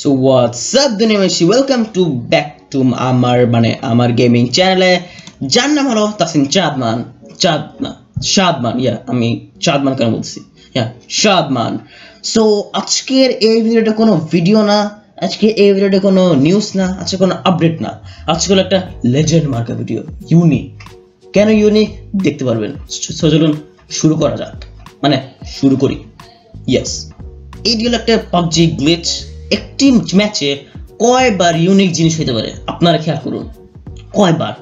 So what's up Dunimeshi, welcome to back to আমার gaming চ্যানেলে যার নাম হলো তাসিন চাঁদমান শাদমান আমি চাঁদমান কেন বলছি শাদমান। সো আজকের এই ভিডিওটা কোনো ভিডিও না, আজকে এই ভিডিওটা কোনো নিউজ না, আজকে কোনো আপডেট না, আজকে হলো একটা লেজেন্ড মার্কা ভিডিও। ইউনিক, কেন ইউনিক দেখতে পারবেন। সো চলুন শুরু করা যাক, মানে শুরু করি। ইয়েস, এই হলো একটা পাবজি গ্লিচ। একটি ম্যাচে কয়বার ইউনিক জিনিস হতে পারে আপনারা খেয়াল করুন, কয়বার।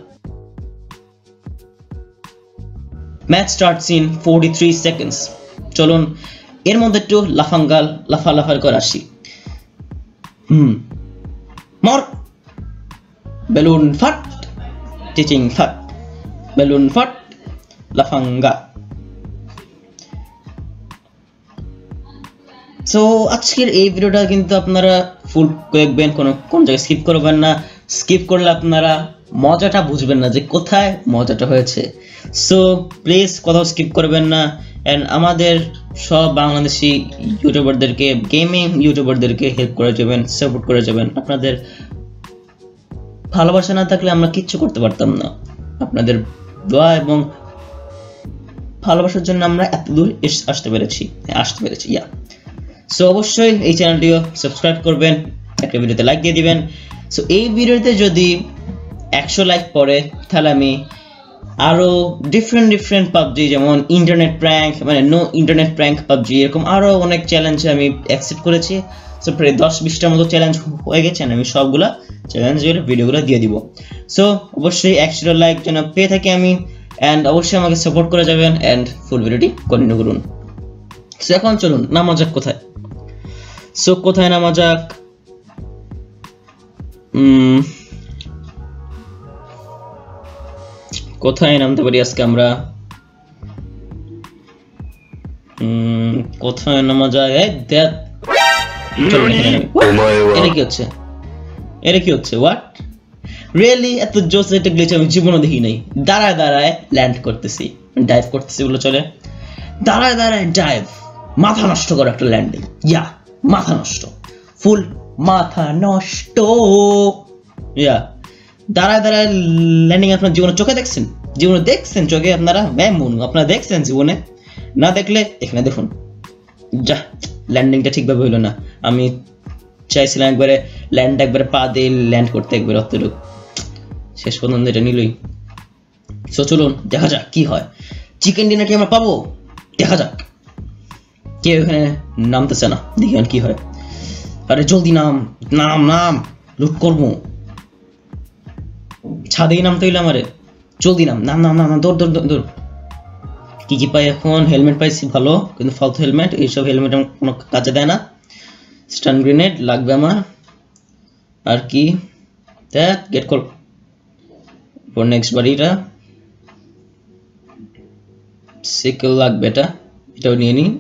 Match starts in 43 seconds. চলুন এর মধ্যে একটু লাফালাফার করে আসি। মর বেলুন ফাট, টিচিং ফাট, বেলুন ফাট, লাফাঙ্গা। সো আজকের এই ভিডিওটা কিন্তু আপনারা ফুল দেখবেন, কোন জায়গায় স্কিপ করবেন না। স্কিপ করলে আপনারা মজাটা বুঝবেন না যে কোথায় মজাটা হয়েছে। সো প্লিজ কোথাও স্কিপ করবেন না। অ্যান্ড আমাদের সব বাংলাদেশি ইউটিউবারদেরকে, গেমিং ইউটিউবারদেরকে হেল্প করে যাবেন, সাপোর্ট করে যাবেন। আপনাদের ভালোবাসা না থাকলে আমরা কিচ্ছু করতে পারতাম না। আপনাদের দোয়া এবং ভালোবাসার জন্য আমরা এত দূর আসতে পেরেছি। সো অবশ্যই এই চ্যানেলটিও সাবস্ক্রাইব করবেন, একটা ভিডিওতে লাইক দিয়ে দিবেন। সো এই ভিডিওতে যদি 100 লাইক পড়ে তাহলে আমি আরো ডিফারেন্ট পাবজি, যেমন ইন্টারনেট প্র্যাঙ্ক, মানে নো ইন্টারনেট প্র্যাঙ্ক পাবজি, এরকম আরো অনেক চ্যালেঞ্জ আমি অ্যাকসেপ্ট করেছি। সো প্রায় 10-20টার মতো চ্যালেঞ্জ হয়ে গেছে, আমি সবগুলা চ্যালেঞ্জের ভিডিওগুলো দিয়ে দিব। সো অবশ্যই 100 লাইক যেন পেয়ে থাকি আমি, অ্যান্ড অবশ্যই আমাকে সাপোর্ট করে যাবেন অ্যান্ড ফুল ভিডিওটি কন্টিনিউ করুন। সো এখন চলুন নামা যাক কোথায়। সো কোথায় নামা যাক, কোথায় নামতে পারি আজকে আমরা, কোথায় নামা যায়। এটা কি হচ্ছে হোয়াট রিয়েলি, এত জোস একটা গ্লিচ আমি জীবনে দেখি নাই। দাঁড়ায় ল্যান্ড করতেছি, ডাইভ করতেছি বলে চলে। দাঁড়ায় ডাইভ, মাথা নষ্ট করে একটা ল্যান্ডিং। মাথা নষ্ট, ফুল মাথা নষ্ট। দাঁড়ায় ল্যান্ডিং আপনার জীবনে চোখে দেখছেন, চোখে আপনারা আপনারা দেখছেন জীবনে, না দেখলে এখানে দেখুন। ল্যান্ডিংটা ঠিকভাবে হইলো না। আমি চাইছিলাম একবারে একবারে পা দিয়ে ল্যান্ড করতে, একবারে অতটুকু, শেষ পর্যন্ত এটা নিলই। সো চলুন দেখা যাক কি হয়। চিকেন ডিনার কি আমরা পাবো, দেখা যাক। কেউ এখানে নামতেছে না, দেখি কি হয়। আরে জলদি নাম লুট করবো। ছাদেই নামতে হইলে আমারে, জলদি নাম, দৌড়। কি পাই এখন? হেলমেট পাইছি ভালো, কিন্তু ফালতু হেলমেট, এইসব হেলমেট কোনো কাজে দেয় না। স্টান গ্রেনেড লাগবে আমার, আর কি গেট কল ফর নেক্সট বাড়িটা। সিকেল লাগবে, এটাও নিয়ে নি।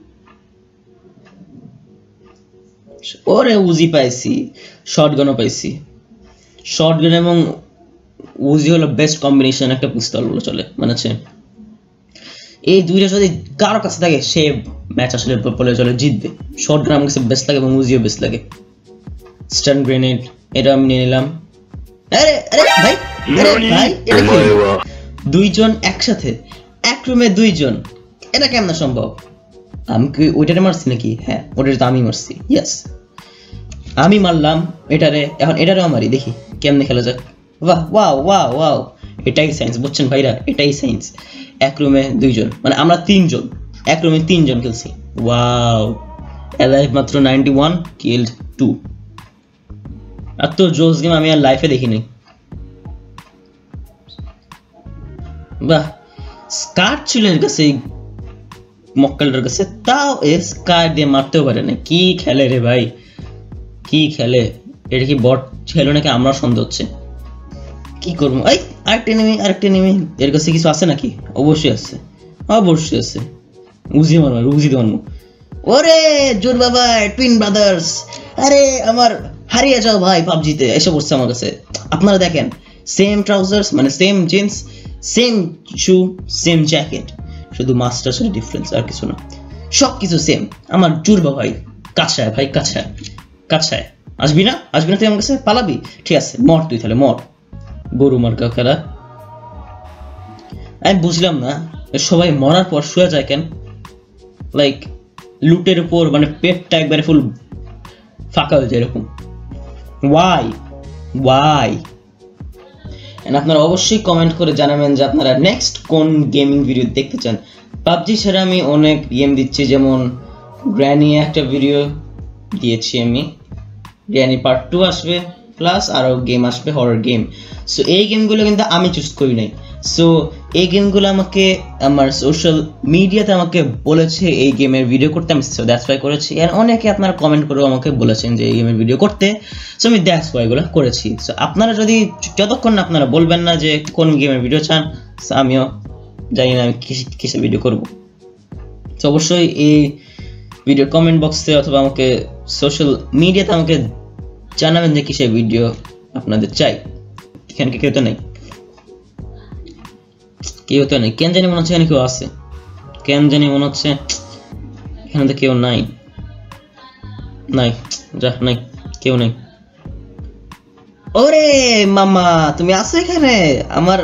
ওরে উজি পাইছি, শটগানও পাইছি। শটগান এবং উজি হলো বেস্ট কম্বিনেশন একটা পিস্তল বলে চলে, মানে এই দুইটা যদি কারো কাছে থাকে সে ম্যাচ আসলে বলে চলে জিতবে। শটগান আমার কাছে বেস্ট লাগে এবং উজিও বেস্ট লাগে। স্টান গ্রেনেড এটা আমি নিয়ে নিলাম। আরে ভাই এটা কি? দুইজন একসাথে এক রুমে, দুইজন, এটা কেমন সম্ভব? আমি কি ওইটারে মারছি নাকি? হ্যাঁ, ওটারে তো আমি মারছি। ইয়েস, আমি মারলাম এটারে, এখন এটারেও মারি, দেখি কেমনে খেলা যাক। ওয়াও, এটাই সায়েন্স, বুঝছেন ভাইরা, এটাই সায়েন্স। এক রুমে দুইজন, মানে আমরা তিনজন, এক রুমে তিনজন খেলছি। ওয়াও, এলাইভ মাত্র 91, কিলড 2। আর তো জোস গেম আমি আর লাইফে দেখিনি। বাহ, স্কার ছিল এর কাছে, মক্কেলটার কাছে, তাও স্কার দিয়ে মারতেও পারে না। কি খেলে রে ভাই, কি খেলে। এটা কি বট খেলো নাকি আমরা সন্দেহ হচ্ছে। কি করবো? এই আরেকটা নেমে এর কাছে কিছু আছে নাকি? অবশ্যই আছে। উজি মারবো। ওরে জোর বাবা, টুইন ব্রাদার্স, আরে আমার হারিয়ে যাও ভাই পাবজিতে এসে পড়ছে আমার কাছে। আপনারা দেখেন, সেম ট্রাউজার্স, মানে same jeans, same shoe, same jacket, শুধু মাস্টার সাথে ডিফারেন্স, আর কিছু না, সবকিছু সেম। আমার জুরবা ভাই, কাছায়। আসবি না তুই আমার কাছে পালাবি? ঠিক আছে, মর তুই তাহলে, মর গরু মার্কা খেলা। আমি বুঝলাম না সবাই মরার পর শুয়ে যায় কেন, লাইক লুটের উপর, মানে পেটটা একবারে ফুল ফাঁকা হয়ে যায় এরকম। ওয়াই আপনারা অবশ্যই কমেন্ট করে জানাবেন যে আপনারা নেক্সট কোন গেমিং ভিডিও দেখতে চান। পাবজি ছাড়া আমি অনেক গেম দিচ্ছি, যেমন গ্র্যানি একটা ভিডিও দিয়েছি আমি, গ্র্যানি পার্ট 2 আসবে, প্লাস আরও গেম আসবে হরর গেম। সো এই গেমগুলো কিন্তু আমি চুজ করি নাই, সো এই গেমগুলো আমাকে আমার সোশ্যাল মিডিয়াতে আমাকে বলেছে এই গেমের ভিডিও করতে, আমি সো দ্যাটস ওয়াই করেছি। আর অনেকে আপনারা কমেন্ট করেও আমাকে বলেছেন যে এই গেমের ভিডিও করতে, সো আমি দ্যাটস ওয়াই এগুলো করেছি। সো আপনারা যদি যতক্ষণ না আপনারা বলবেন না যে কোন গেমের ভিডিও চান, আমিও জানি না আমি কিসের ভিডিও করব। তো অবশ্যই এই ভিডিও কমেন্ট বক্সে অথবা আমাকে সোশ্যাল মিডিয়াতে আমাকে জানাবেন যে কিসের ভিডিও আপনাদের চাই। এখানে কেউ তো নেই, কেন জানি মনে হচ্ছে এখানে কেউ আছে, কেন জানি মনে হচ্ছে এখানে তো কেউ নাই, কেউ নাই। ওরে মামা, তুমি আছো এখানে? আমার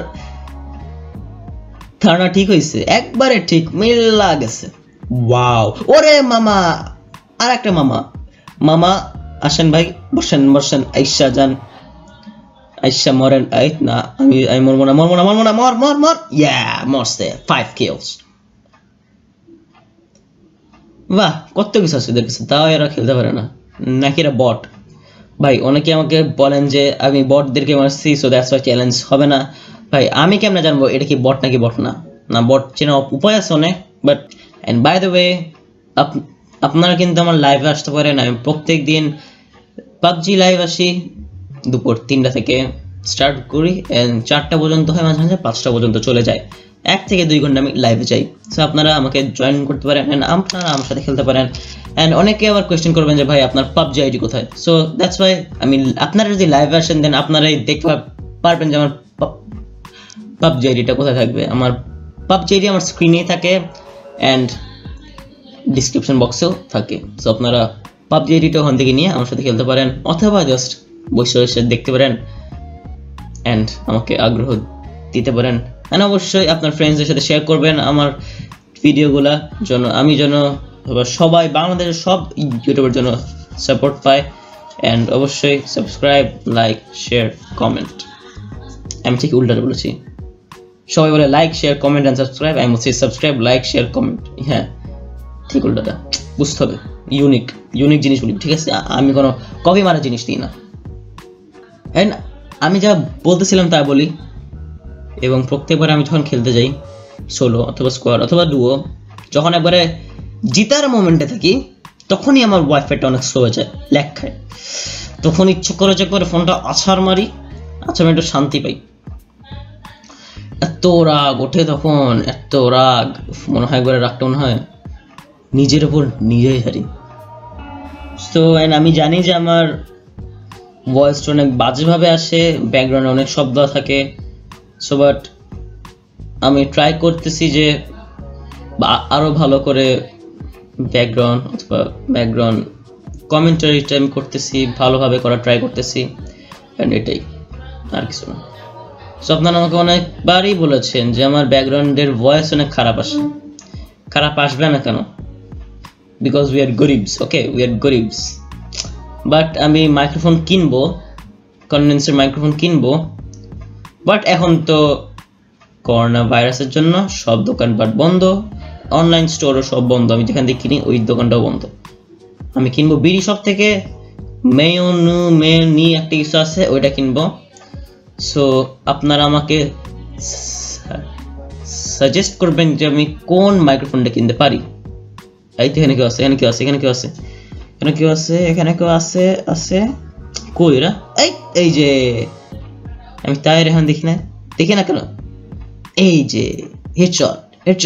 ধারণা ঠিক হয়েছে, একবারে ঠিক মিল্লা গেছে। ওয়াও, ওরে মামা, আর একটা মামা আসেন ভাই, বসেন আইসা যান, আইসা মরেন। এই না, আমি মরবো না, মর, ইয়া মরছে, 5 kills। বাহ, কত কিছু আছে এদের কাছে, তাও এরা খেলতে পারে না, নাকি এরা বট? ভাই অনেকে আমাকে বলেন যে আমি বটদেরকে মারছি, সো দ্যাটস ওয়াই চ্যালেঞ্জ হবে না। ভাই আমি কেমনে জানবো এটা কি বট নাকি বট না? বট চেনার উপায় আছে অনেক, but and by the way আপনারা কিন্তু আমার লাইভে আসতে পারেন। আমি প্রত্যেক দিন পাবজি লাইভ আসি, দুপুর 3টা থেকে স্টার্ট করি, 4টা পর্যন্ত হয়, মাঝে মাঝে 5টা পর্যন্ত চলে যায়, 1 থেকে 2 ঘন্টা আমি লাইভে যাই। সো আপনারা আমাকে জয়েন করতে পারেন, আপনারা আমার সাথে খেলতে পারেন। অ্যান্ড অনেকে আবার কোয়েশ্চেন করবেন যে ভাই আপনার পাবজি আইডি কোথায়? সো দ্যাটস ওয়াই আমি, আপনারা যদি লাইভে আসেন দেন আপনারাই দেখতে পারবেন যে আমার পাবজি আইডিটা কোথায় থাকবে। আমার পাবজি আইডি আমার স্ক্রিনেই থাকে অ্যান্ড ডিসক্রিপশন বক্সেও থাকে। সো আপনারা পাবজি আইডিটা ওখান থেকে নিয়ে আমার সাথে খেলতে পারেন, অথবা জাস্ট বসে দেখতে পারেন অ্যান্ড আমাকে আগ্রহ দিতে পারেন। অ্যান্ড অবশ্যই আপনার ফ্রেন্ডসদের সাথে শেয়ার করবেন আমার ভিডিওগুলা, আমি যেন সবাই বাংলাদেশের সব ইউটিউবের জন্য সাপোর্ট পায়। অ্যান্ড অবশ্যই সাবস্ক্রাইব, লাইক, শেয়ার, কমেন্ট। আমি ঠিক উল্টাটা বলেছি, সবাই বলে like, share, comment and subscribe, আমি বলছি সাবস্ক্রাইব, লাইক, শেয়ার, কমেন্ট। হ্যাঁ, ঠিক উল্টাটা বুঝতে হবে, ইউনিক জিনিস বলি, ঠিক আছে? আমি কোনো কপি মারা জিনিস দিই না। অ্যান্ড আমি যা বলতেছিলাম তা বলি, এবং প্রত্যেকবার আমি যখন খেলতে যাই সোলো অথবা স্কোয়াড অথবা ডুও, যখন একবারে জিতার মোমেন্টে থাকি, তখনই আমার ওয়াইফাইটা অনেক স্লো হয়ে যায়, ল্যাগ খায়। তখন ইচ্ছে করে ফোনটা আছাড় মারি, আমি একটু শান্তি পাই। এত রাগ ওঠে তখন, এত রাগ, মনে হয় একবারে রাগটা মনে হয় নিজের উপর নিজেই হারি। তো আমি জানি যে আমার ভয়েসটা অনেক বাজেভাবে আসে, ব্যাকগ্রাউন্ডে অনেক শব্দ থাকে। সো বাট আমি ট্রাই করতেছি যে আরো ভালো করে ব্যাকগ্রাউন্ড কমেন্টারিটা আমি করতেছি, ভালোভাবে করা ট্রাই করতেছি, অ্যান্ড এটাই, আর কিছু না। সো আপনারা আমাকে অনেকবারই বলেছেন যে আমার ব্যাকগ্রাউন্ডের ভয়েস অনেক খারাপ আসে। খারাপ আসবে না কেন? বিকজ উই আর গরিবস, ওকে, উই আর গরিবস। বাট আমি মাইক্রোফোন কিনবো, কনডেন্সার মাইক্রোফোন কিনবো, বাট এখন তো করোনা ভাইরাসের জন্য সব দোকানপাট বন্ধ, অনলাইন স্টোরও সব বন্ধ। আমি যেখান থেকে কিনি ওই দোকানটাও বন্ধ। আমি কিনবো বিডি শপ থেকে, মেয়নি একটা কিছু আছে, ওইটা কিনবো। সো আপনারা আমাকে সাজেস্ট করবেন যে আমি কোন মাইক্রোফোনটা কিনতে পারি। এই তো এখানে কেউ আছে, কই এরা? এই যে আমি তাই এখন দেখি না কেন? এই যে হেডশট,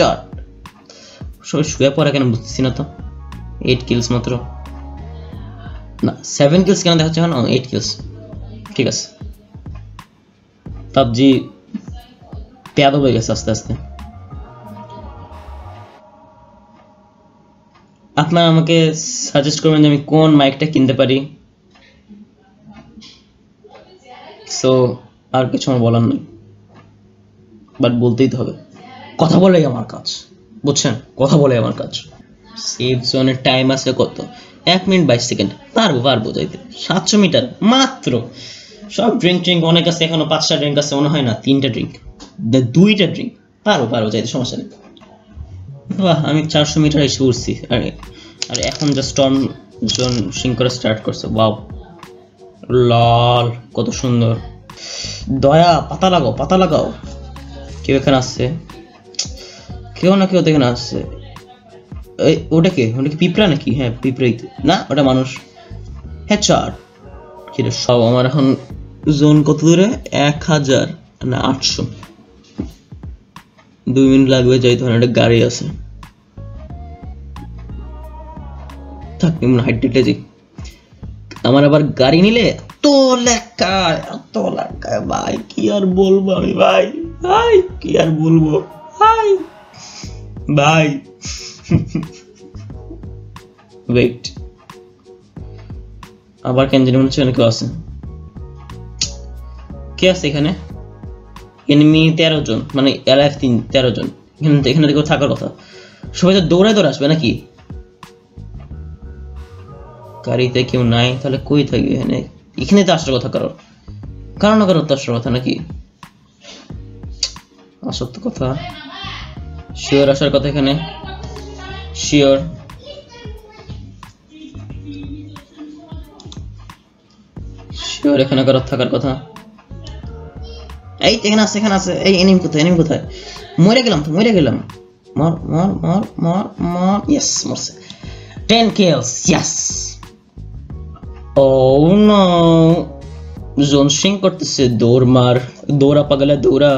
সবাই শুয়ে পড়া কেন বুঝতেছি না তো। 8 kills মাত্র, না 7 kills কেন দেখাচ্ছে এখন? 8 kills, ঠিক আছে। পাবজি পেয়াদ হয়ে গেছে আস্তে আস্তে। আপনারা আমাকে সাজেস্ট করবেন যে আমি কোন মাইকটা কিনতে পারি, সো আর কিছু আমার বলার নেই, বাট বলতেই তো হবে, কথা বলেই আমার কাজ, বুঝছেন? কথা বলে আমার কাজ। সেফ জোনের টাইম আছে কত? 1 মিনিট 22 সেকেন্ড। পারবো যাইতে। 700 মিটার মাত্র। সব ড্রিঙ্ক অনেক আছে, এখনো 5টা ড্রিঙ্ক আছে মনে হয় না, 3টা ড্রিঙ্ক, 2টা ড্রিঙ্ক। পারবো যাইতে, সমস্যা নেই। বাহ, আমি 400 মিটার এসে উঠছি। আর এখন যা স্টর্ম জোন সিং করে স্টার্ট করছে। ওয়াও, লাল, কত সুন্দর। দয়া, পাতা লাগাও। কেউ এখানে আসছে, কেউ না কেউ এখানে আসছে। ওটা কি পিঁপড়া নাকি? হ্যাঁ পিঁপড়াই না, ওটা মানুষ। হেডশট। কি রে সব, আমার এখন জোন কত দূরে? 1000 না 800। 2 মিনিট লাগবে যাইতে, একটা গাড়ি আছে। থাক, এমন হাইটে যাই। আমার আবার গাড়ি নিলে এত লেখায় ভাই, কি আর বলবো আমি ভাই, কি আর বলবো ভাই। ওয়েট, আবার কেন জানি মনে হচ্ছে কেউ আছে। কে আছে এখানে? এনিমি 13 জন, মানে এলাইভ 13 জন। এখানে কেউ থাকার কথা। সবাই তো দৌড়ে আসবে নাকি? গাড়িতে কেউ নাই, তাহলে কই থাকবে? এখানে তো আসার কথা, কারণ তো আসার কথা নাকি? আসার তো কথা, শিওর আসার কথা এখানে, শিওর। এখানে কারো থাকার কথা। এই এখানে আছে। এই এনিমি কোথায়? মরে গেলাম। মার। ইয়েস, মরছে। 10 kills, yes. Oh no, zone সিং করতেছে। দৌড়া পাগলা, দৌড়া।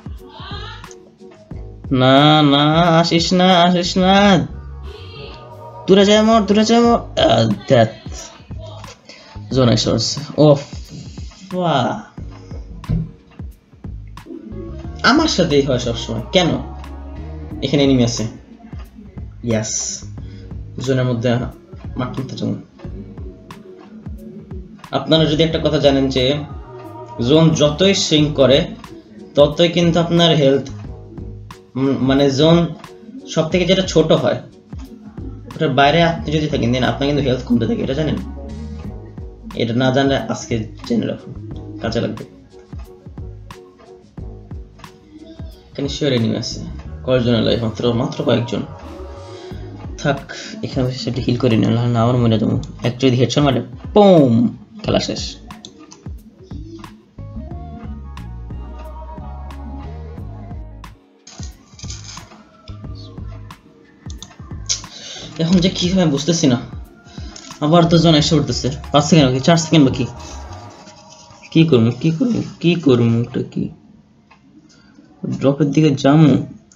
না, আসিস না। দূরে যায় মর। ডেথ। জোন এসে পড়ছে। ওফ, আমার সাথেই হয় সবসময়, কেন? এখানে এনিমি আছে। ইয়েস, জোনের মধ্যে মারতে চান। আপনারা যদি একটা কথা জানেন যে জোন যতই সিঙ্ক করে ততই কিন্তু আপনার হেলথ, মানে জোন সব থেকে যেটা ছোট হয় ওটার বাইরে আপনি যদি থাকেন দেন আপনার কিন্তু হেলথ কমতে থাকে, এটা জানেন? এটা না জানলে আজকে জেনে রাখুন, কাজে লাগবে। এখানে শিওর এনিমি আছে। কয়েকজনের লাইফ? মাত্র কয়েকজন। থাক, এখানে সেটা হিল করে নিলাম না, আমার মনে যাবো। এক যদি হেডশট মারে, পুম, খেলা শেষ। এখন যে কি হয় বুঝতেছি না। আবার তো জন এসে উঠতেছে। 5 সেকেন্ড বাকি, 4 সেকেন্ড বাকি। কি করবো ওটা কি? ড্রপের দিকে যাবো।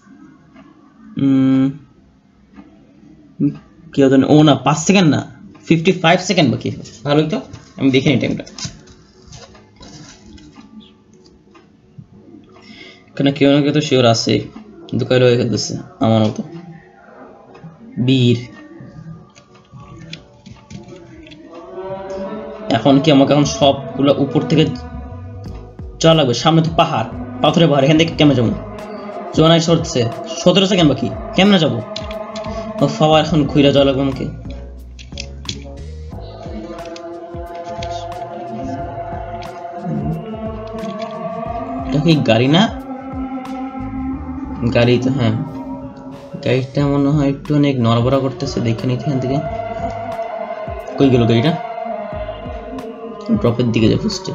কি জানি। ও না, 5 সেকেন্ড না, 55 সেকেন্ড বাকি। ভালোই তো, আমি দেখে নিই টাইমটা। এখানে কেউ না কেউ তো শিওর আছে, কিন্তু কারো হয়ে গেছে আমার মতো বীর। এখন কি আমাকে সবগুলো উপর থেকে যাওয়া লাগবে? সামনে তো পাথরের পাহাড়, এখান থেকে কেমনে যাবো? জোনাই সরছে, 17 সেকেন্ড বাকি, কেমনে যাবো? ফাওয়া, এখন ঘুরে যাওয়া লাগবে আমাকে। এটা কি গাড়ি না? গাড়ি তো, হ্যাঁ গাড়িটা মনে হয় একটু অনেক নড়বড়া করতেছে, দেখে নিতে। এখান থেকে কই গেল গাড়িটা? ড্রপের দিকে যায় ফার্স্টে।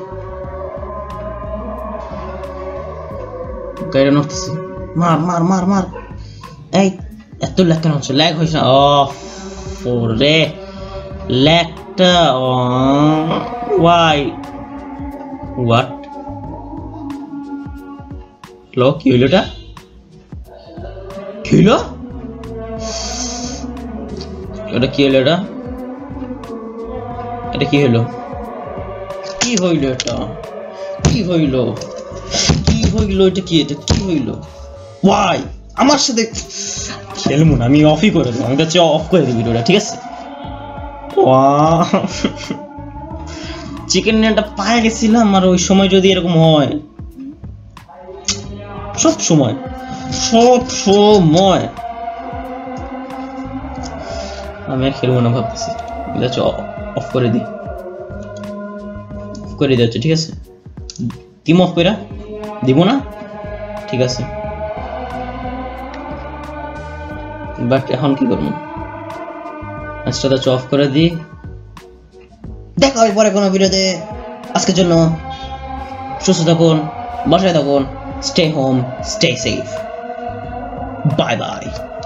গাড়িটা নড়তেছে। মার। এই এত ল্যাগ কেন হচ্ছে? ল্যাগ হয়েছে না? রে ল্যাগটা, ওয়াই, হোয়াট? হ্যালো, কি হইল? এটা কি হইল? এটা কি হইল? এটা কি হইল? কি হইল? এটা কি হইল? এটা কি হইল? ওয়াই আমার সাথে খেলবো না, আমি অফই করে দেবো। আমি অফ করে দিই ভিডিওটা, ঠিক আছে? চিকেন ডিনারটা পায়ে গেছিলাম, আর ওই সময় যদি এরকম হয়, সব সময় আমি আর খেলবো না ভাবতেছি। অফ করে দিই, অফ করে দিচ্ছে। ঠিক আছে, টিম অফ করে দিব না, ঠিক আছে। বাট এখন কি করবো, ম্যাচটা তো অফ করে দিই। দেখা হবে পরে কোনো ভিডিওতে। আজকের জন্য সুস্থ থাকুন, বাসায় থাকুন, stay home, stay safe, bye by.